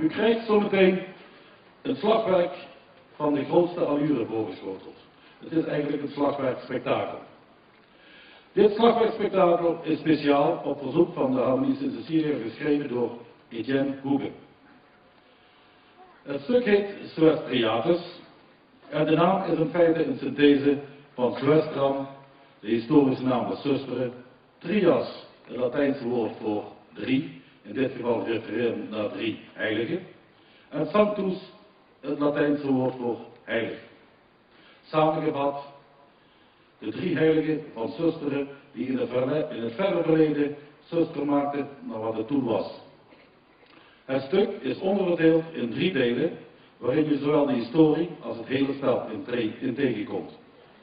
U krijgt zometeen een slagwerk van de grootste allure voorgeschoteld. Het is eigenlijk een slagwerkspektakel. Dit slagwerkspektakel is speciaal op verzoek van de Harmonie St. Cecilia geschreven door Etienne Houben. Het stuk heet Suestriatus en de naam is in feite een synthese van Susteren, de historische naam van Susteren, trias, het Latijnse woord voor drie, in dit geval refereren naar drie heiligen, en sanctus, het Latijnse woord voor heilig. Samengevat, de drie heiligen van Susteren die in het verre verleden Susteren maakten naar wat het toen was. Het stuk is onderverdeeld in 3 delen, waarin je zowel de historie als het hele spel in tegenkomt.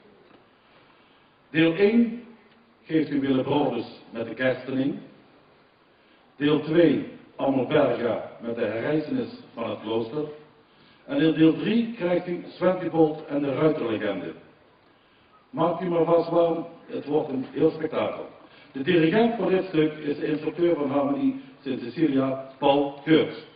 Deel 1 geeft u Willibrordus met de kerstening. Deel 2 allemaal berga met de herrijzenis van het klooster. En in deel 3 krijgt u Zwentibold en de ruiterlegende. Maakt u maar vast warm, het wordt een heel spektakel. De dirigent voor dit stuk is de instructeur van Harmonie St. Cecilia, Paul Geurts.